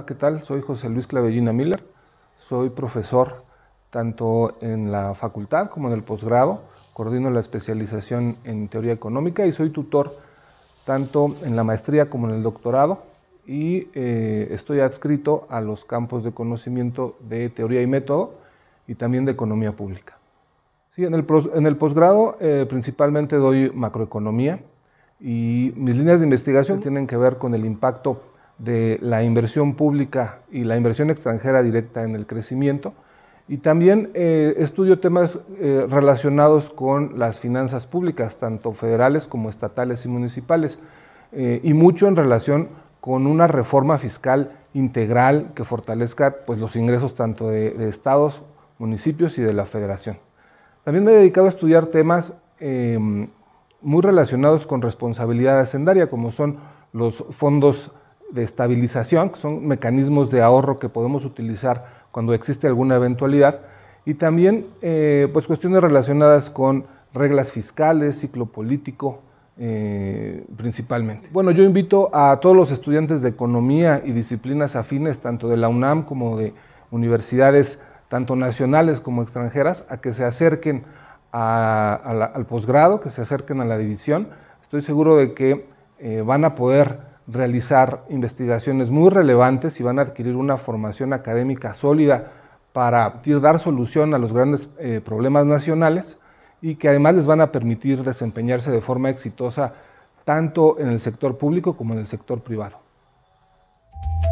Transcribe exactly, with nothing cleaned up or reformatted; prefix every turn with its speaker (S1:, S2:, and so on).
S1: ¿qué tal? Soy José Luis Clavellina Miller, soy profesor tanto en la facultad como en el posgrado, coordino la especialización en teoría económica y soy tutor tanto en la maestría como en el doctorado y eh, estoy adscrito a los campos de conocimiento de teoría y método y también de economía pública. Sí, en el, en el posgrado eh, principalmente doy macroeconomía y mis líneas de investigación tienen que ver con el impacto de la inversión pública y la inversión extranjera directa en el crecimiento, y también eh, estudio temas eh, relacionados con las finanzas públicas, tanto federales como estatales y municipales, eh, y mucho en relación con una reforma fiscal integral que fortalezca pues, los ingresos tanto de, de estados, municipios y de la federación. También me he dedicado a estudiar temas eh, muy relacionados con responsabilidad hacendaria, como son los fondos de estabilización, que son mecanismos de ahorro que podemos utilizar cuando existe alguna eventualidad, y también eh, pues cuestiones relacionadas con reglas fiscales, ciclo político, eh, principalmente. Bueno, yo invito a todos los estudiantes de economía y disciplinas afines, tanto de la UNAM como de universidades tanto nacionales como extranjeras, a que se acerquen a, a la, al posgrado, que se acerquen a la división. Estoy seguro de que eh, van a poder realizar investigaciones muy relevantes y van a adquirir una formación académica sólida para dar solución a los grandes eh, problemas nacionales, y que además les van a permitir desempeñarse de forma exitosa tanto en el sector público como en el sector privado.